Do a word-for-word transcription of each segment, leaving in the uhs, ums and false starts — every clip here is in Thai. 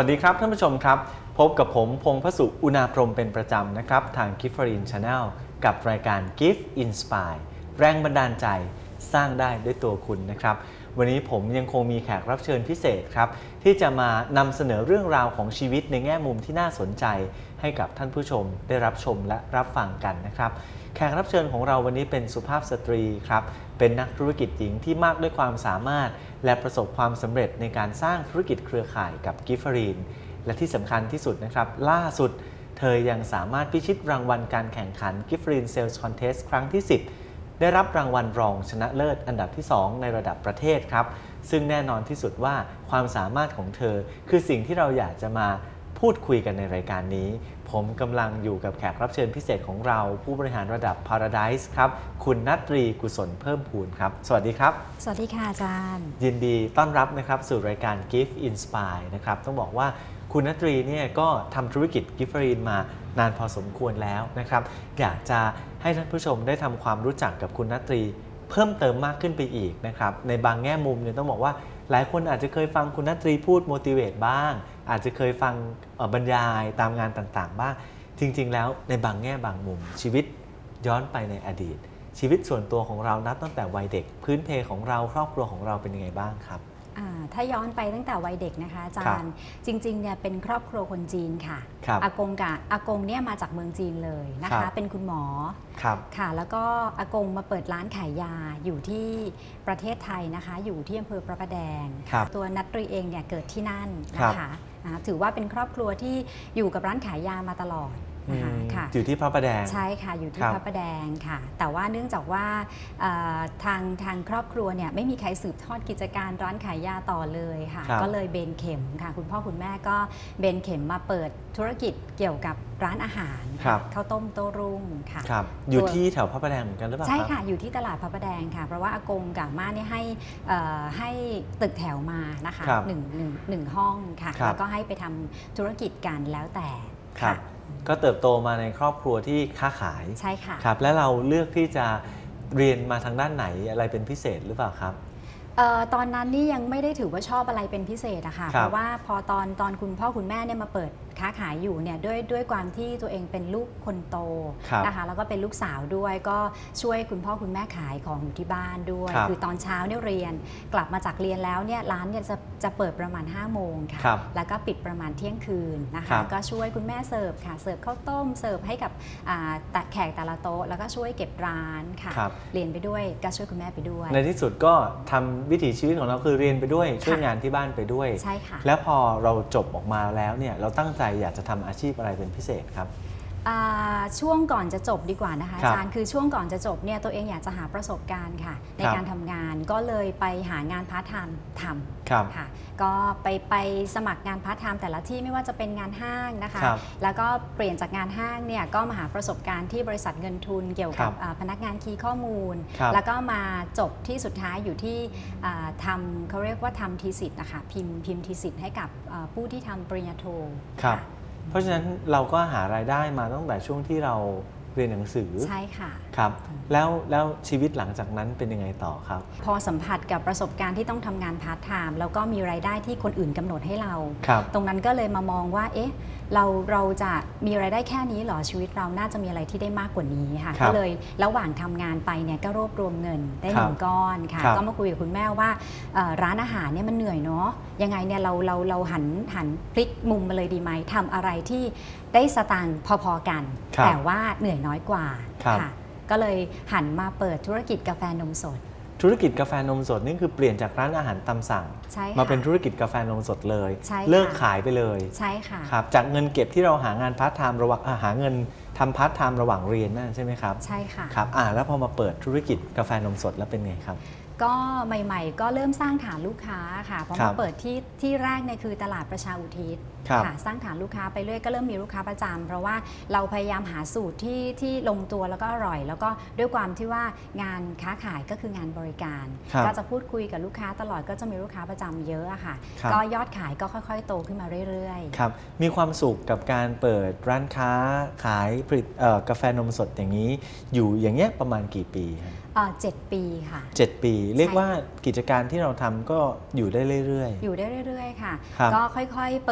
สดีครับท่านผู้ชมครับพบกับผมพงษ์พสุอุณาพรหมเป็นประจำนะครับทาง Giftrin Channel กับรายการ Gift Inspire แรงบันดาลใจสร้างได้ด้วยตัวคุณนะครับวันนี้ผมยังคงมีแขกรับเชิญพิเศษครับที่จะมานำเสนอเรื่องราวของชีวิตในแง่มุมที่น่าสนใจให้กับท่านผู้ชมได้รับชมและรับฟังกันนะครับแขกรับเชิญของเราวันนี้เป็นสุภาพสตรีครับเป็นนักธุรกิจหญิงที่มากด้วยความสามารถและประสบความสำเร็จในการสร้างธุรกิจเครือข่ายกับ Giftrin และที่สำคัญที่สุดนะครับล่าสุดเธอยังสามารถพิชิตรางวัลการแข่งขัน Giftrin Sales Contest ครั้งที่สิบได้รับรางวัลรองชนะเลิศอันดับที่สองในระดับประเทศครับซึ่งแน่นอนที่สุดว่าความสามารถของเธอคือสิ่งที่เราอยากจะมาพูดคุยกันในรายการนี้ผมกำลังอยู่กับแขกรับเชิญพิเศษของเราผู้บริหารระดับ Paradise ครับคุณณัฐรีกุศลเพิ่มพูนครับสวัสดีครับสวัสดีค่ะอาจารย์ยินดีต้อนรับนะครับสู่รายการ Gift Inspire นะครับต้องบอกว่าคุณณัฐรีเนี่ยก็ทำธุรกิจ Giftrin มานานพอสมควรแล้วนะครับอยากจะให้ท่านผู้ชมได้ทำความรู้จักกับคุณณัฐรีเพิ่มเติมมากขึ้นไปอีกนะครับในบางแง่มุมเนี่ยต้องบอกว่าหลายคนอาจจะเคยฟังคุณณัฐรีพูด motivate บ้างอาจจะเคยฟังบรรยายตามงานต่างๆบ้างจริงๆแล้วในบางแง่บางมุมชีวิตย้อนไปในอดีตชีวิตส่วนตัวของเรานับตั้งแต่วัยเด็กพื้นเพของเราครอบครัวของเราเป็นยังไงบ้างครับถ้าย้อนไปตั้งแต่วัยเด็กนะคะอาจารย์จริงๆเนี่ยเป็นครอบครัวคนจีนค่ะอากงกับอากงเนี่ยมาจากเมืองจีนเลยนะคะเป็นคุณหมอค่ะแล้วก็อากงมาเปิดร้านขายยาอยู่ที่ประเทศไทยนะคะอยู่ที่อำเภอพระประแดงตัวณัฐรีเองเนี่ยเกิดที่นั่นนะคะถือว่าเป็นครอบครัวที่อยู่กับร้านขายยามาตลอดอยู่ที่พระประแดงใช่ค่ะอยู่ที่พระประแดงค่ะแต่ว่าเนื่องจากว่าทางทางครอบครัวเนี่ยไม่มีใครสืบทอดกิจการร้านขายยาต่อเลยค่ะก็เลยเบนเข็มค่ะคุณพ่อคุณแม่ก็เบนเข็มมาเปิดธุรกิจเกี่ยวกับร้านอาหารข้าวต้มโต้รุ่งค่ะอยู่ที่แถวพระประแดงเหมือนกันหรือเปล่าใช่ค่ะอยู่ที่ตลาดพระประแดงค่ะเพราะว่าอากงกับม่าเนี่ยให้ให้ตึกแถวมานะคะหนึ่งหนึ่งหนึ่งห้องค่ะแล้วก็ให้ไปทำธุรกิจกันแล้วแต่ค่ะก็เติบโตมาในครอบครัวที่ค้าขายใช่ค่ะครับและเราเลือกที่จะเรียนมาทางด้านไหนอะไรเป็นพิเศษหรือเปล่าครับตอนนั้นนี่ยังไม่ได้ถือว่าชอบอะไรเป็นพิเศษอะค่ะเพราะว่าพอตอนตอนคุณพ่อคุณแม่เนี่ยมาเปิดค้าขายอยู่เนี่ยด้วยด้วยความที่ตัวเองเป็นลูกคนโตนะคะแล้วก็เป็นลูกสาวด้วยก็ช่วยคุณพ่อคุณแม่ขายของอยู่ที่บ้านด้วยคือตอนเช้าเนี่ยเรียนกลับมาจากเรียนแล้วเนี่ยร้านเนี่ยจะจะเปิดประมาณห้าโมงค่ะแล้วก็ปิดประมาณเที่ยงคืนนะคะก็ช่วยคุณแม่เสิร์ฟค่ะเสิร์ฟข้าวต้มเสิร์ฟให้กับแขกแต่ละโต๊ะแล้วก็ช่วยเก็บร้านค่ะเรียนไปด้วยก็ช่วยคุณแม่ไปด้วยในที่สุดก็ทำวิถีชีวิตของเราคือเรียนไปด้วยช่วยงานที่บ้านไปด้วยใช่ค่ะแล้วพอเราจบออกมาแล้วเนี่ยเราตั้งใจอยากจะทำอาชีพอะไรเป็นพิเศษครับช่วงก่อนจะจบดีกว่านะคะอาจารย์คือช่วงก่อนจะจบเนี่ยตัวเองอยากจะหาประสบการณ์ค่ะในการทำงานก็เลยไปหางานพาร์ทไทม์ทำค่ะก็ไปไปสมัครงานพาร์ทไทม์แต่ละที่ไม่ว่าจะเป็นงานห้างนะคะแล้วก็เปลี่ยนจากงานห้างเนี่ยก็มาหาประสบการณ์ที่บริษัทเงินทุนเกี่ยวกับพนักงานคีย์ข้อมูลแล้วก็มาจบที่สุดท้ายอยู่ที่ทำเขาเรียกว่าทำทีสิทธ์นะคะพิมพ์พิมพ์ทีสิทธ์ให้กับผู้ที่ทำปริญญาโทเพราะฉะนั้นเราก็หารายได้มาตั้งแต่ช่วงที่เราเรียนหนังสือใช่ค่ะครับแล้วแล้วชีวิตหลังจากนั้นเป็นยังไงต่อครับพอสัมผัสกับประสบการณ์ที่ต้องทำงานพาร์ทไทม์แล้วก็มีรายได้ที่คนอื่นกำหนดให้เราตรงนั้นก็เลยมามองว่าเอ๊ะเราเราจะมีรายได้แค่นี้หรอชีวิตเราน่าจะมีอะไรที่ได้มากกว่านี้ค่ะก็เลยระหว่างทำงานไปเนี่ยก็รวบรวมเงินได้หนึ่งก้อนค่ะก็มาคุยกับคุณแม่ว่าร้านอาหารเนี่ยมันเหนื่อยเนาะยังไงเนี่ยเราเราเราหันหันพลิกมุมมาเลยดีไหมทำอะไรที่ได้สตางค์พอๆกันแต่ว่าเหนื่อยน้อยกว่าค่ะก็เลยหันมาเปิดธุรกิจกาแฟนมสดธุรกิจกาแฟนมสดนี่คือเปลี่ยนจากร้านอาหารตามสั่งมาเป็นธุรกิจกาแฟนมสดเลยเลิกขายไปเลยใช่ค่ะครับจากเงินเก็บที่เราหางานพาร์ทไทม์ระหว่างหาเงินทำพาร์ทไทม์ระหว่างเรียนนั่นใช่ไหมครับใช่ค่ะครับอ่าแล้วพอมาเปิดธุรกิจกาแฟนมสดแล้วเป็นไงครับก็ใหม่ๆก็เริ่มสร้างฐานลูกค้าค่ะเพราะมาเปิดที่ที่แรกเนี่ยคือตลาดประชาอุทิศค่ะสร้างฐานลูกค้าไปเรื่อยก็เริ่มมีลูกค้าประจำเพราะว่าเราพยายามหาสูตรที่ที่ลงตัวแล้วก็อร่อยแล้วก็ด้วยความที่ว่างานค้าขายก็คืองานบริการก็จะพูดคุยกับลูกค้าตลอดก็จะมีลูกค้าประจำเยอะอะค่ะก็ยอดขายก็ค่อยๆโตขึ้นมาเรื่อยๆครับมีความสุขกับการเปิดร้านค้าขายผลิตกาแฟนมสดอย่างนี้อยู่อย่างเงี้ยประมาณกี่ปีเจ็ดปีค่ะเจ็ดปีเรียกว่ากิจการที่เราทำก็อยู่ได้เรื่อยๆอยู่ได้เรื่อยๆค่ะก็ค่อยๆเปิด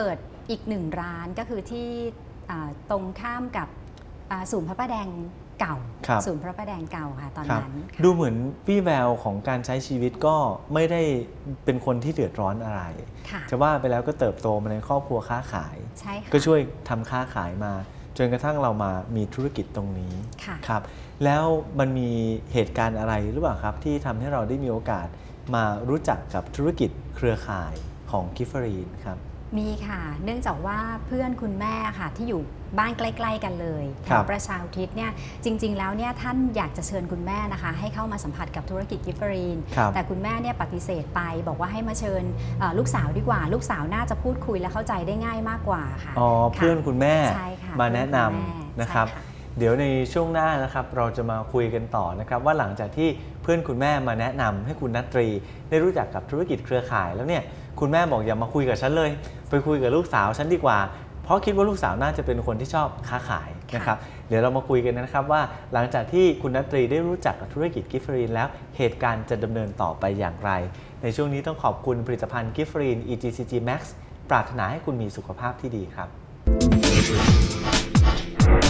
อีกหนึ่งร้านก็คือที่ตรงข้ามกับศูนย์พระประแดงเก่าศูนย์พระประแดงเก่าค่ะตอนนั้นดูเหมือนวี่แววของการใช้ชีวิตก็ไม่ได้เป็นคนที่เดือดร้อนอะไรจะว่าไปแล้วก็เติบโตมาในครอบครัวค้าขายก็ช่วยทำค้าขายมาจนกระทั่งเรามามีธุรกิจตรงนี้ครับแล้วมันมีเหตุการณ์อะไรหรือเปล่าครับที่ทำให้เราได้มีโอกาสมารู้จักกับธุรกิจเครือข่ายของกิฟเฟอรีนครับมีค่ะเนื่องจากว่าเพื่อนคุณแม่ค่ะที่อยู่บ้านใกล้ๆกันเลยแถวประชาอุทิศเนี่ยจริงๆแล้วเนี่ยท่านอยากจะเชิญคุณแม่นะคะให้เข้ามาสัมผัสกับธุรกิจกิฟเฟอรีนแต่คุณแม่เนี่ยปฏิเสธไปบอกว่าให้มาเชิญลูกสาวดีกว่าลูกสาวน่าจะพูดคุยและเข้าใจได้ง่ายมากกว่าค่ะอ๋อเพื่อนคุณแม่มาแนะนำนะครับเดี๋ยวในช่วงหน้านะครับเราจะมาคุยกันต่อนะครับว่าหลังจากที่เพื่อนคุณแม่มาแนะนำให้คุณณัฐรีได้รู้จักกับธุรกิจเครือข่ายแล้วเนี่ยคุณแม่บอกอย่ามาคุยกับฉันเลยไปคุยกับลูกสาวฉันดีกว่าเพราะคิดว่าลูกสาวน่าจะเป็นคนที่ชอบค้าขายนะครับเดี๋ยวเรามาคุยกันนะครับว่าหลังจากที่คุณณัฐรีได้รู้จักกับธุรกิจกิฟเฟอรีนแล้วเหตุการณ์จะดำเนินต่อไปอย่างไรในช่วงนี้ต้องขอบคุณผลิตภัณฑ์กิฟเฟอรีน อี จี ซี จี แม็กซ์ ปรารถนาให้คุณมีสุขภาพที่ดีครับ